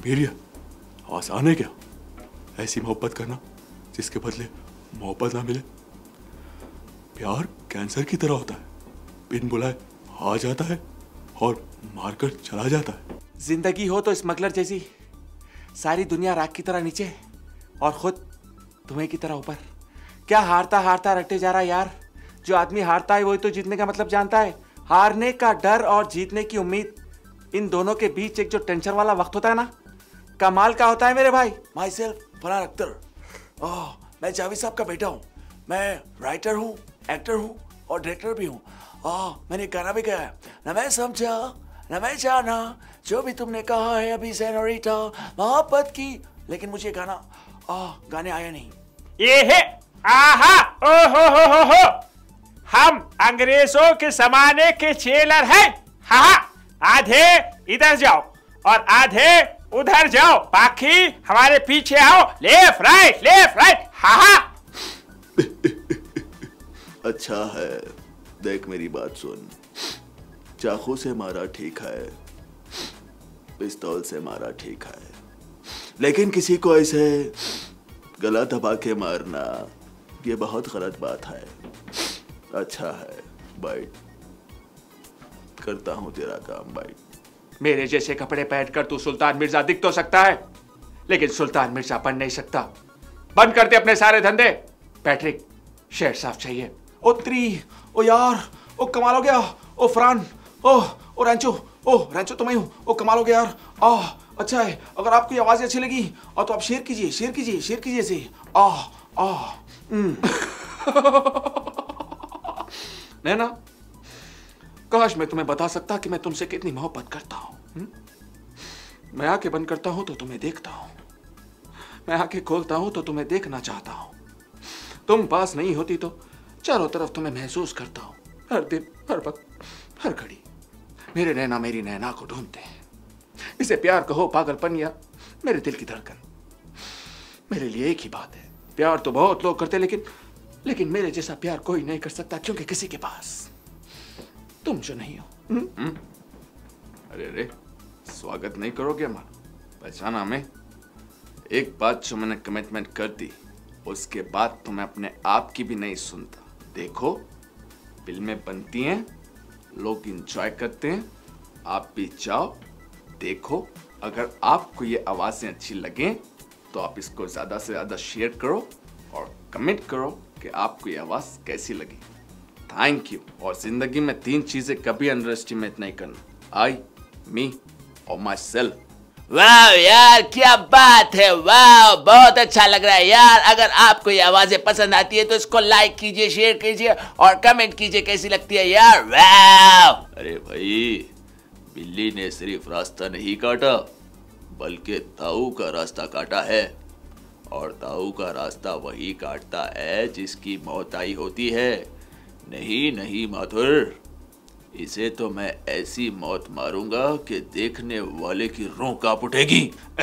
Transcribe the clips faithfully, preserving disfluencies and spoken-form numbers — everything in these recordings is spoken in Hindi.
मीरिया, आसान है क्या ऐसी मोहब्बत करना जिसके बदले मोहब्बत ना मिले? प्यार कैंसर की तरह होता है, बिन बुलाए आ जाता है और मारकर चला जाता है। जिंदगी हो तो स्मगलर जैसी, सारी दुनिया राख की तरह नीचे और खुद धुएं की तरह ऊपर। क्या हारता हारता रटे जा रहा है यार? जो आदमी हारता है वही तो जीतने का मतलब जानता है। हारने का डर और जीतने की उम्मीद, इन दोनों के बीच एक जो टेंशन वाला वक्त होता है ना, कमाल का होता है मेरे भाई। Myself Farhan Akhtar, oh मैं जावेद साहब का बेटा हूँ। मैं राइटर हूँ, एक्टर हूँ और डायरेक्टर भी हूँ। ओह मैंने गाना भी गाया, न मैं समझा न मैं जाना जो भी तुमने कहा है अभी सेनोरिटा मोहब्बत की, लेकिन मुझे गाना ओह गाने आया नहीं। ये है आहा ओ हो हो हो हो, हम अंग्रेजों के जमाने के चेलर हैं। हाँ आधे इधर जाओ और आधे उधर जाओ, बाकी हमारे पीछे आओ। Left right left right. हाँ अच्छा है, देख मेरी बात सुन, चाकू से मारा ठीक है, पिस्तौल से मारा ठीक है, लेकिन किसी को ऐसे गला दबा के मारना ये बहुत गलत बात है। अच्छा है, बैठ, करता हूं तेरा काम, बैठ। मेरे जैसे कपड़े पहनकर तू सुल्तान मिर्जा दिख तो सकता है, लेकिन सुल्तान मिर्जा बन नहीं सकता। बंद कर दे अपने सारे धंधे। पैट्रिक, शेर साफ चाहिए। ओ त्री, ओ यार, ओ कमाल हो गया। ओ फरहान, ओ ओ रैंचो, ओ रैंचो तो मैं हूँ। ओ कमाल हो गया यार। आह अच्छा है, अगर आपको ये आवाज़ अच्छी लगी और तो आप शेयर कीजिए, शेयर कीजिए, शेयर कीजिए इसे। आह आह नैना, काश मैं तुम्हें बता सकता कि मैं तुमसे कितनी मोहब्बत करता हूँ। मैं आंखें बंद करता हूँ तो तुम्हें देखता हूँ, मैं आंखें खोलता हूँ तो तुम्हें देखना चाहता हूँ। तुम पास नहीं होती तो चारों तरफ तुम्हें महसूस करता हूँ, हर दिन, हर वक्त, हर घड़ी। मेरे नैना मेरी नैना को ढूंढते हैं। इसे प्यार कहो, पागलपन या मेरे दिल की धड़कन, मेरे लिए एक ही बात है। प्यार तो बहुत लोग करते, लेकिन लेकिन मेरे जैसा प्यार कोई नहीं कर सकता, क्योंकि किसी के पास तुम जो नहीं हो। हुँ? हुँ? अरे अरे, स्वागत नहीं करोगे हमारा? पहचाना हमें? एक बात जो मैंने कमिटमेंट कर दी, उसके बाद तो मैं अपने आप की भी नहीं सुनता। देखो, फिल्में बनती हैं, लोग इंजॉय करते हैं, आप भी जाओ देखो। अगर आपको ये आवाज़ें अच्छी लगें तो आप इसको ज़्यादा से ज़्यादा शेयर करो और कमेंट करो कि आपको ये आवाज़ कैसी लगी। Thank you. और ज़िंदगी में तीन चीज़ें कभी अंडर एस्टिमेट नहीं करना, आई, मी और माई सेल्फ। वाह यार क्या बात है, वाह बहुत अच्छा लग रहा है यार। अगर आपको ये आवाजें पसंद आती है तो इसको लाइक कीजिए, शेयर कीजिए और कमेंट कीजिए कैसी लगती है यार। वाह। अरे भाई, बिल्ली ने सिर्फ रास्ता नहीं काटा बल्कि ताऊ का रास्ता काटा है, और ताऊ का रास्ता वही काटता है जिसकी मौत आई होती है। नहीं नहीं माथुर, इसे तो मैं ऐसी मौत मारूंगा कि देखने वाले की रूह कांप उठेगी।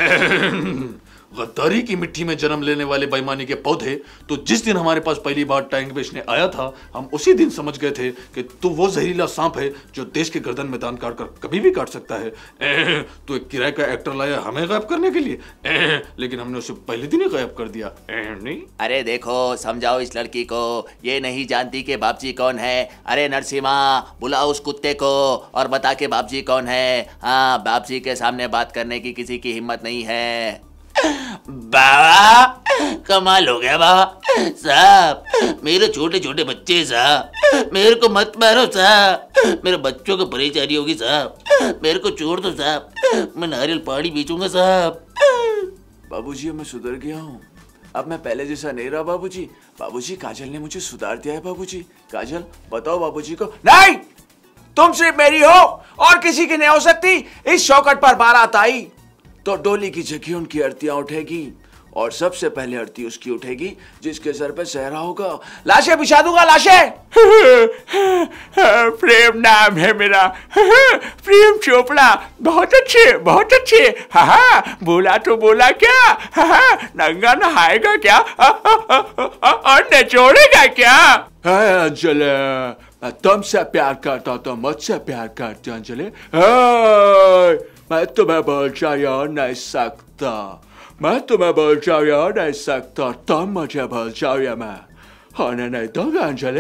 गद्दारी की मिट्टी में जन्म लेने वाले बेईमानी के पौधे, तो जिस दिन हमारे पास पहली बार टैंक बेचने आया था, हम उसी दिन समझ गए थे कि तू वो जहरीला सांप है जो देश के गर्दन में दांत काट कर कभी भी काट सकता है। तो एक किराए का एक्टर लाया हमें गायब करने के लिए, लेकिन हमने उसे पहले दिन ही गायब कर दिया। नहीं, अरे देखो, समझाओ इस लड़की को, ये नहीं जानती कि बापजी कौन है। अरे नरसिम्हा, बुलाओ उस कुत्ते को और बता के बापजी कौन है। हाँ, बापजी के सामने बात करने की किसी की हिम्मत नहीं है। बाबा, कमाल हो गया बाबा साहब, मेरे छोटे छोटे बच्चे साहब, मेरे को मत मारो साहब, मेरे बच्चों को परेशानी होगी साहब, मेरे को छोड़ दो साहब, मैं नारियल पानी बेचूंगा साहब। बाबूजी, मैं सुधर गया हूँ, अब मैं पहले जैसा नहीं रहा बाबूजी। बाबूजी, काजल ने मुझे सुधार दिया है बाबूजी। काजल, बताओ बाबूजी को। नहीं, तुम सिर्फ मेरी हो और किसी की नहीं हो सकती। इस चौखट पर बारात आई तो डोली की जगह उनकी आरतियां उठेगी, और सबसे पहले आरती उसकी उठेगी जिसके सर पे सहरा होगा। लाशें बिछा दूंगा, लाशें। प्रेम नाम है मेरा, प्रेम चोपड़ा। बहुत अच्छे, बहुत अच्छे। हाँ, बोला तो बोला क्या? हाँ, नंगा नहाएगा क्या और नचोड़ेगा क्या? अंजलि, तुमसे प्यार करता हूँ तो मुझसे प्यार करती हूँ अंजलि। मैं तुम्हें बचाया नहीं सकता, मैं तुम्हें बचाया नहीं सकता, तुम मुझे बचाया मैं होने नहीं दूंगा अंजलि।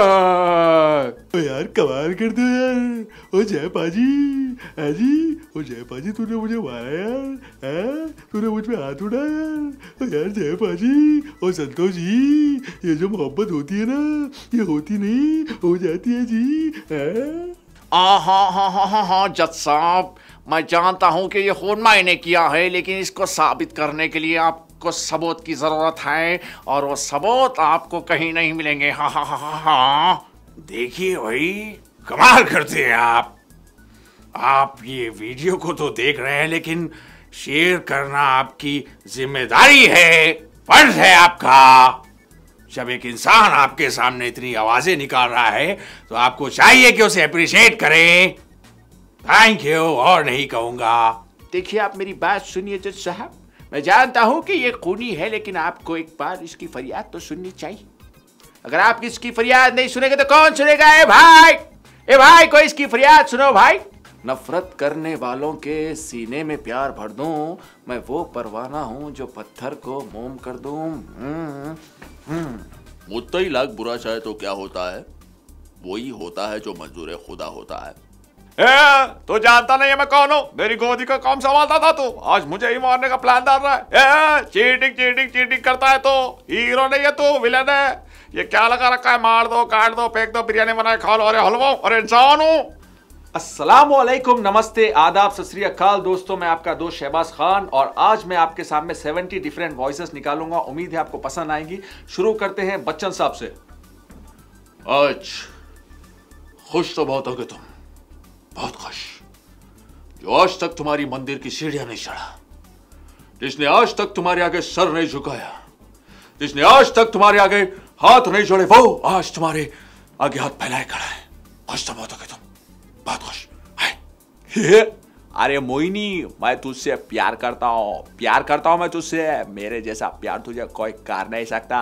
यार कमाल कर दो यार। ओ जय पाजी, अजी ओ जय पाजी, तूने मुझे मारा यार, है तूने मुझ पे हाथ उठाया यार। ओ यार जय पाजी, ओ संतोष जी, ये जो मोहब्बत होती है ना, ये होती नहीं, हो जाती है जी, है? हाँ हाँ हाँ हाँ हाँ हाँ जज साहब, मैं जानता हूँ कि ये खून मैंने किया है, लेकिन इसको साबित करने के लिए आपको सबूत की जरूरत है, और वो सबूत आपको कहीं नहीं मिलेंगे। हाँ हाँ हाँ हाँ हाँ। देखिए भाई, कमाल करते हैं आप आप ये वीडियो को तो देख रहे हैं, लेकिन शेयर करना आपकी जिम्मेदारी है, फर्ज है आपका। जब एक इंसान आपके सामने इतनी आवाजें निकाल रहा है तो आपको चाहिए कि उसे अप्रिशिएट करें। थैंक यू, और नहीं कहूंगा। देखिए आप मेरी बात सुनिए जज साहब, मैं जानता हूं कि ये खूनी है, लेकिन आपको एक बार इसकी फरियाद तो सुननी चाहिए। अगर आप इसकी फरियाद नहीं सुनेंगे तो कौन सुनेगा? ए भाई, ए भाई कोई इसकी फरियाद सुनो भाई। नफरत करने वालों के सीने में प्यार भर दूं, मैं वो परवाना हूं जो पत्थर को मोम कर दूं। हम्म हम्म मुत्तई लाख बुरा चाहे तो क्या होता है, वही होता है जो मंजूर खुदा होता है। ए, तो जानता नहीं है मैं कौन हूँ? मेरी गोदी का काम संभालता था तू, आज मुझे ही मारने का प्लान डाल रहा है। ए, चीटिंग चीटिंग चीटिंग करता है तो हीरो नहीं है तू, विलन है। ये क्या लगा रखा है? मार दो, काट दो, फेंक दो, बिरयानी बनाए खा लो। अरे हलवा, अरे इंसान हूँ। अस्सलामुअलैकुम, नमस्ते, आदाब, सत श्री अकाल दोस्तों, मैं आपका दोस्त शहबाज खान, और आज मैं आपके सामने सत्तर डिफरेंट वॉइसेस निकालूंगा। उम्मीद है आपको पसंद आएंगी। शुरू करते हैं बच्चन साहब से। आज खुश तो बहुत होगे तुम, बहुत खुश, जो आज तक तुम्हारी मंदिर की सीढ़ियां नहीं चढ़ा, जिसने आज तक तुम्हारे आगे सर नहीं झुकाया, जिसने आज तक तुम्हारे आगे हाथ नहीं जोड़े, वो आज तुम्हारे आगे हाथ फैलाए खड़ा है। खुश तो बहुत होगे तुम, बहुत खुश। अरे मोइनी, मैं तुझसे प्यार करता हूँ, प्यार करता हूँ मैं तुझसे, मेरे जैसा प्यार तुझे कोई कर नहीं सकता।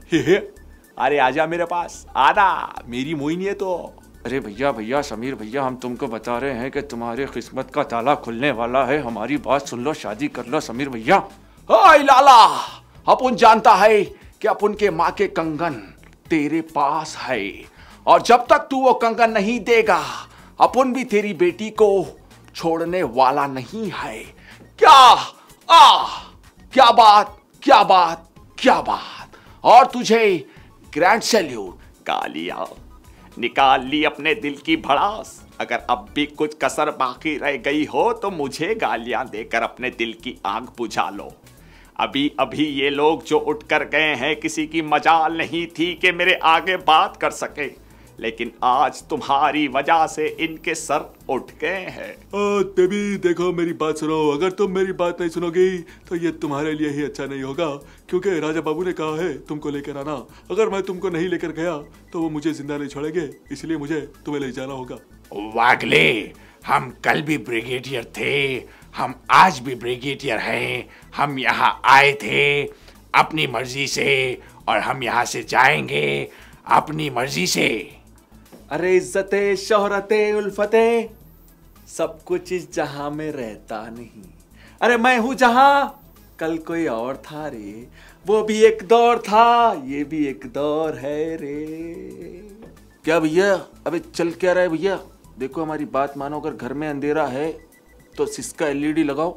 अरे आजा मेरे पास, आना, मेरी मोइनी है तो। अरे भैया भैया समीर भैया, हम तुमको बता रहे हैं कि तुम्हारी किस्मत का ताला खुलने वाला है, हमारी बात सुन लो, शादी कर लो समीर भैया। हाय लाला, अपन जानता है कि अपन के माँ के कंगन तेरे पास है, और जब तक तू वो कंगन नहीं देगा, अपन भी तेरी बेटी को छोड़ने वाला नहीं है। क्या आ क्या बात, क्या बात, क्या बात। और तुझे ग्रैंड सैल्यूट। गालियां निकाल ली अपने दिल की भड़ास, अगर अब भी कुछ कसर बाकी रह गई हो तो मुझे गालियां देकर अपने दिल की आग बुझा लो। अभी अभी ये लोग जो उठ कर गए हैं, किसी की मजाल नहीं थी कि मेरे आगे बात कर सके, लेकिन आज तुम्हारी वजह से इनके सर उठ गए हैं। तभी देखो, मेरी बात सुनो, अगर तुम मेरी बात नहीं सुनोगी तो ये तुम्हारे लिए ही अच्छा नहीं होगा, क्योंकि राजा बाबू ने कहा है तुमको लेकर आना। अगर मैं तुमको नहीं लेकर गया तो वो मुझे जिंदा नहीं छोड़ेंगे, इसलिए मुझे तुम्हें ले जाना होगा। वागले, हम कल भी ब्रिगेडियर थे, हम आज भी ब्रिगेडियर हैं। हम यहाँ आए थे अपनी मर्जी से, और हम यहाँ से जाएंगे अपनी मर्जी से। अरे इज्जते, शोहरते, उल्फते, सब कुछ इस जहां में रहता नहीं। अरे मैं हूं जहां, कल कोई और था रे, वो भी एक दौर था, ये भी एक दौर है रे। क्या भैया, अबे चल क्या रहा है भैया? देखो हमारी बात मानो, अगर घर में अंधेरा है तो सिस्का एलईडी लगाओ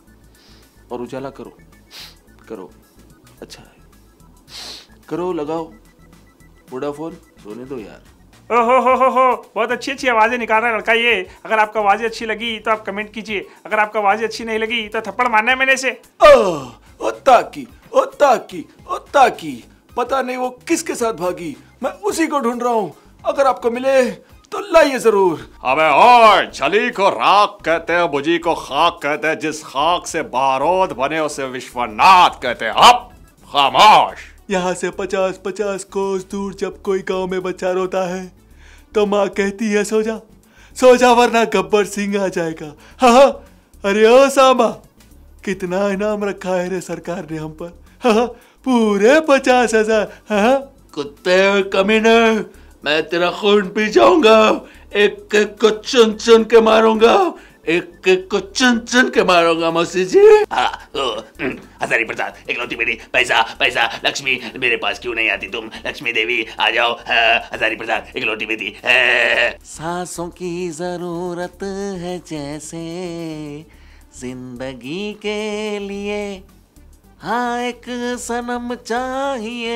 और उजाला करो, करो, अच्छा है, करो, लगाओ, वोडाफोन, सोने दो यार। ओहो हो हो हो, बहुत अच्छी अच्छी आवाजें निकाल रहा है लड़का ये। अगर आपको आवाजें अच्छी लगी तो आप कमेंट कीजिए, अगर आपको आवाजें अच्छी नहीं लगी तो थप्पड़ मारना है मैंने से। ओ ताकी, ओ ताकी, ओ ताकी, पता नहीं वो किसके साथ भागी, मैं उसी को ढूंढ रहा हूँ। अगर आपको मिले तो लाइए जरूर। अबे ओए, छली को राख कहते हैं, बुझी को खाक कहते हैं, जिस खाक से बारूद बने उसे विश्वनाथ कहते हैं। अब खामोश। यहाँ से पचास पचास कोस दूर जब कोई गांव में बच्चा रोता है तो माँ कहती है सो जा, सो जा, वरना गब्बर सिंह आ जाएगा। हाँ हाँ, अरे ओ सामा, कितना इनाम रखा है रे सरकार ने हम पर? हाँ, पूरे पचास हजार। हाँ, कुत्ते कमीने, मैं तेरा खून पी जाऊंगा, एक एक को चुन चुन के मारूंगा, एक एक को चुन चुन के मारूंगा मौसी जी। हाँ, ओ, हम्म, हजारी प्रसाद, इकलौती बेटी, पैसा पैसा, लक्ष्मी मेरे पास क्यों नहीं आती तुम? लक्ष्मी देवी आ जाओ। हाँ, हजारी प्रसाद, इकलौती बेटी। हाँ। सांसों की जरूरत है जैसे जिंदगी के लिए, हाँ एक सनम चाहिए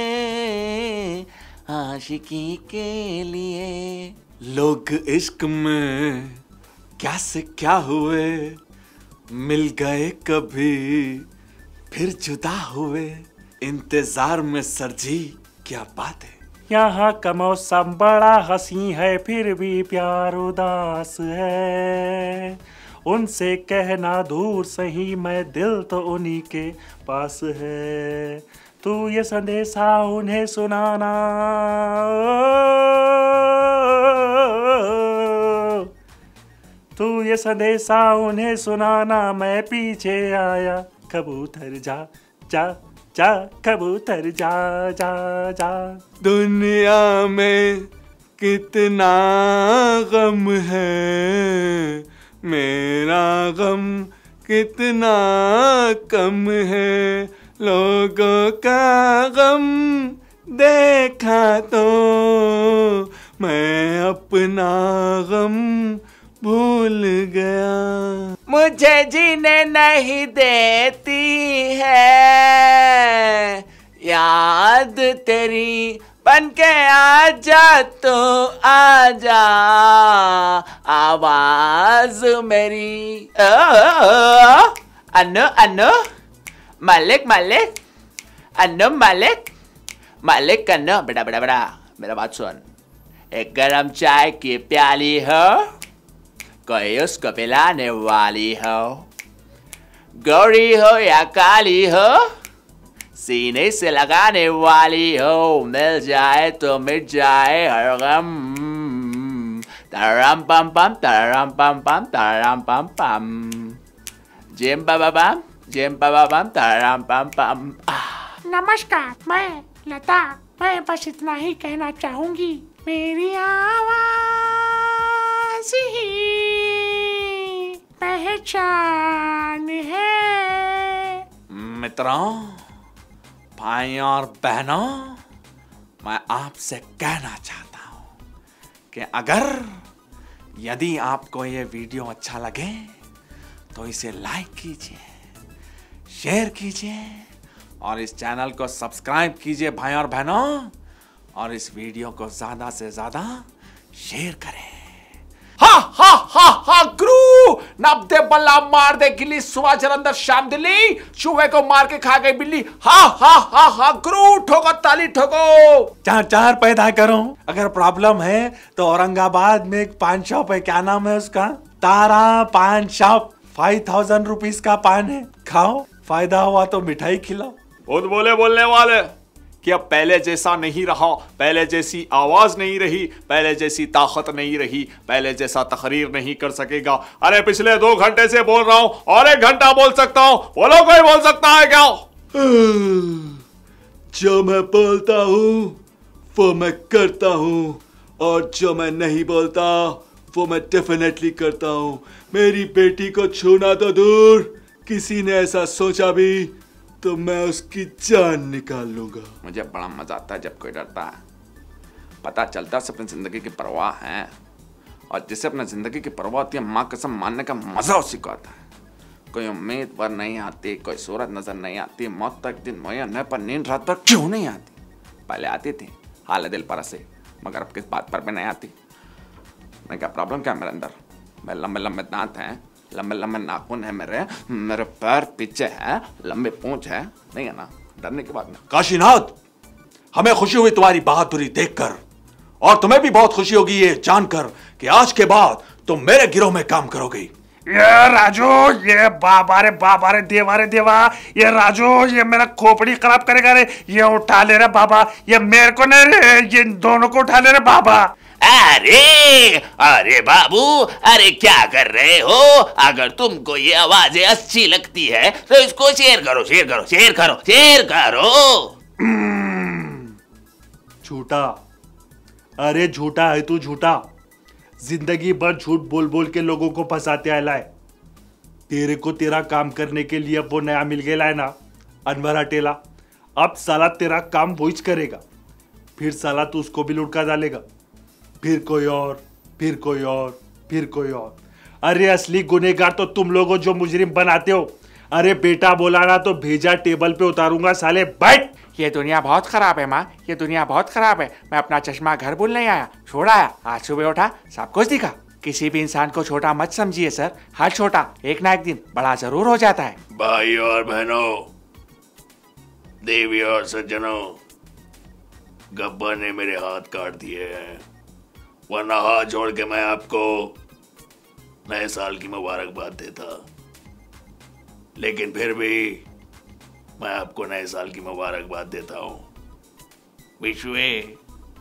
आशिकी के लिए। लोग इश्क में क्या से क्या हुए, मिल गए कभी फिर जुदा हुए, इंतजार में सरजी क्या बात है। यहाँ का मौसम बड़ा हंसी है फिर भी प्यार उदास है, उनसे कहना दूर सही मैं दिल तो उन्हीं के पास है, तू ये संदेशा उन्हें सुनाना, तू ये संदेशा उन्हें सुनाना, मैं पीछे आया कबूतर जा जा जा, कबूतर जा जा जा। दुनिया में कितना गम है, मेरा गम कितना कम है, लोगों का गम देखा तो मैं अपना गम भूल गया। मुझे जीने नहीं देती है याद तेरी, बन के आजा तो आजा आवाज मेरी। ओ, ओ, ओ, अनु अनु मालिक मालिक, अनु मालिक मालिक, अनु बड़ा बड़ा बड़ा, मेरा बात सुन। एक गरम चाय की प्याली हो, कोई उसको पिलाने वाली हो, गौरी हो या काली हो, सीने से लगाने वाली हो, मिल जाए तो मिट जाए हर गम। तरम पम पम तरम पम पम तरम पम पम, जेम बाबा बम जेम बाबा बम तरम पम पम। नमस्कार, मैं लता, मैं बस इतना ही कहना चाहूंगी, मेरी आवाज ही पहचान है। मित्रों, भाई और बहनों, मैं आपसे कहना चाहता हूं कि अगर यदि आपको ये वीडियो अच्छा लगे तो इसे लाइक कीजिए, शेयर कीजिए और इस चैनल को सब्सक्राइब कीजिए भाई और बहनों, और इस वीडियो को ज्यादा से ज्यादा शेयर करें। हा हा हा हा गुरु, नब दे बल्ला मार दे गिल्ली, सुबह जलंधर शाम दिल्ली, चूहे को मार के खा गई बिल्ली। हा हा हा हा गुरु, ठोको ताली ठोको। चार चार पैदा करो। अगर प्रॉब्लम है तो औरंगाबाद में एक पान शॉप है, क्या नाम है उसका? तारा पान शॉप। फाइव थाउजेंड रुपीज का पान है, खाओ, फायदा हुआ तो मिठाई खिलाओ। खुद बोले बोलने वाले कि अब पहले जैसा नहीं रहा, पहले जैसी आवाज नहीं रही, पहले जैसी ताकत नहीं रही, पहले जैसा तकरीर नहीं कर सकेगा। अरे पिछले दो घंटे से बोल रहा हूं और एक घंटा बोल सकता हूं, बोलो कोई बोल सकता है क्या? जो मैं बोलता हूं वो मैं करता हूं, और जो मैं नहीं बोलता वो मैं डेफिनेटली करता हूं। मेरी बेटी को छूना तो दूर, किसी ने ऐसा सोचा भी तो मैं उसकी जान निकाल लूंगा। मुझे बड़ा मजा आता है जब कोई डरता है, पता चलता है अपनी जिंदगी की परवाह है, और जिसे अपनी जिंदगी की परवाह होती है, माँ कसम मानने का मजा उसी को आता है। कोई उम्मीद पर नहीं आती, कोई सूरत नजर नहीं आती, मौत तक दिन मुहैया पर नींद रात पर क्यों नहीं आती? पहले आती थी हाल दिल पर से, मगर अब किस बात पर भी नहीं आती। मैं क्या प्रॉब्लम क्या मेरे अंदर? मैं लंबे लंबे दांत हैं, लंबे लंबे नाखून है मेरे, मेरे पैर पीछे है, लंबे पूंछ है, नहीं है ना? डरने की बात नहीं। काशीनाथ, हमें खुशी हुई तुम्हारी बहादुरी देखकर, और तुम्हें भी बहुत खुशी होगी ये जानकर कि आज के बाद तुम मेरे गिरोह में काम करोगे। ये राजू, ये बाबा रे बाबा रे देवा रे देवा, ये राजू ये मेरा खोपड़ी खराब करेगा रे, ये उठा ले रे बाबा, ये मेरे को नहीं रे, ये दोनों को उठा ले रे बाबा। अरे अरे बाबू, अरे क्या कर रहे हो? अगर तुमको ये आवाजें अच्छी लगती है तो इसको शेयर करो, शेयर करो, शेयर करो, शेयर करो। झूठा, अरे झूठा है तू, झूठा। जिंदगी भर झूठ बोल बोल के लोगों को फंसाते आला है। तेरे को तेरा काम करने के लिए वो नया मिल गया है ना, अनवर अटेला। अब साला तेरा काम वो ही करेगा, फिर साला तू उसको भी लुटका डालेगा, फिर कोई और, फिर कोई और, फिर कोई और। अरे असली गुनेगार तो तुम लोगों जो मुजरिम बनाते हो। अरे बेटा बोला ना तो भेजा टेबल पे उतारूंगा साले, बैठ। ये दुनिया बहुत खराब है माँ, ये दुनिया बहुत खराब है। मैं अपना चश्मा घर भूल नहीं आया, छोड़ आया। आज सुबह उठा, सब कुछ दिखा। किसी भी इंसान को छोटा मत समझिए सर, हर छोटा एक ना एक दिन बड़ा जरूर हो जाता है। भाई और बहनों, देवी और सज्जनों, गब्बर ने मेरे हाथ काट दिए हैं, वरना हाथ जोड़ के मैं आपको नए साल की मुबारकबाद देता। लेकिन फिर भी मैं आपको नए साल की मुबारकबाद देता हूँ। Wish you a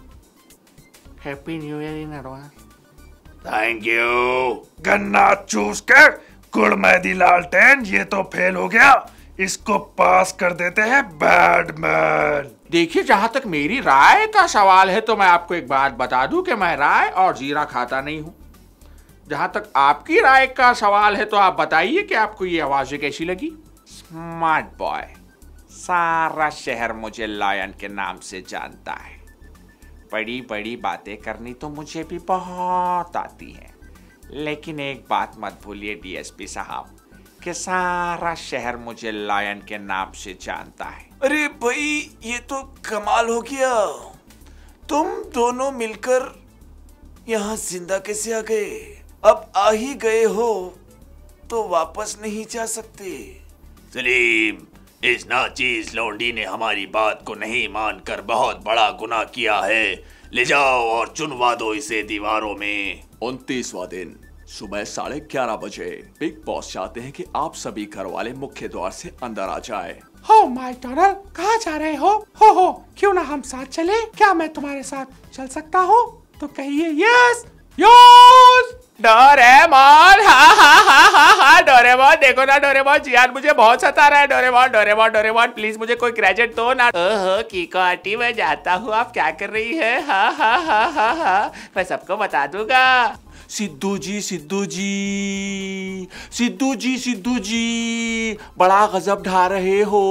happy new year in advance. Thank you. गन्ना चूस के गुड़ मैदी लालटेन, ये तो फेल हो गया, इसको पास कर देते हैं बैडमैन। देखिए, जहां तक मेरी राय का सवाल है तो मैं आपको एक बात बता दूं कि मैं राय और जीरा खाता नहीं हूं। जहां तक आपकी राय का सवाल है तो आप बताइए कि आपको ये आवाजें कैसी लगी। स्मार्ट बॉय, सारा शहर मुझे लायन के नाम से जानता है। बड़ी बड़ी बातें करनी तो मुझे भी बहुत आती है, लेकिन एक बात मत भूलिए डीएसपी साहब कि सारा शहर मुझे लायन के नाम से जानता है। अरे भाई, ये तो कमाल हो गया। तुम दोनों मिलकर यहाँ जिंदा कैसे आ गए? अब आ ही गए हो तो वापस नहीं जा सकते। सलीम, इस नाचीज लौंडी ने हमारी बात को नहीं मानकर बहुत बड़ा गुनाह किया है। ले जाओ और चुनवा दो इसे दीवारों में। उनतीसवां दिन सुबह साढ़े ग्यारह बजे बिग बॉस चाहते हैं कि आप सभी घर वाले मुख्य द्वार से अंदर आ जाए। हो माय डोनल्ड, कहाँ जा रहे हो? हो हो क्यों ना हम साथ चले? क्या मैं तुम्हारे साथ चल सकता हूँ? तो कहिए यस यस। डोरेमोन, हाँ हाँ हाँ हाँ हाँ डोरेमोन, देखो ना डोरेमोन, जियान मुझे बहुत सता रहा है। डोरेमोन डोरेमोन डोरेमोन प्लीज मुझे कोई क्रेडिट दो ना। ओहो कीको आंटी, मैं जाता हूँ, आप क्या कर रही है? हाँ हाँ हाँ हाँ हाँ मैं सबको बता दूंगा। सिद्धू जी, सिद्धू जी, सिद्धू जी, सिद्धू जी, बड़ा गजब ढा रहे हो।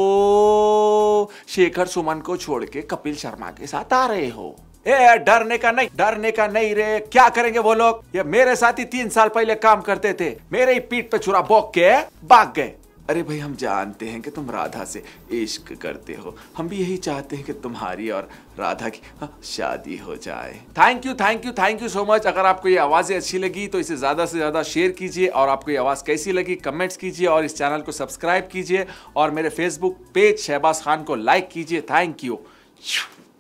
शेखर सुमन को छोड़ के कपिल शर्मा के साथ आ रहे हो। ए डरने का नहीं, डरने का नहीं रे। क्या करेंगे वो लोग? ये मेरे साथ ही तीन साल पहले काम करते थे, मेरे ही पीठ पे छुरा बोक के भाग गए। अरे भाई, हम जानते हैं कि तुम राधा से इश्क करते हो, हम भी यही चाहते हैं कि तुम्हारी और राधा की शादी हो जाए। Thank you thank you thank you so much. अगर आपको ये आवाजें अच्छी लगी तो इसे ज्यादा से ज्यादा शेयर कीजिए, और आपको ये आवाज कैसी लगी कमेंट्स कीजिए, और इस चैनल को सब्सक्राइब कीजिए, और मेरे फेसबुक पेज शहबाज खान को लाइक कीजिए। Thank you.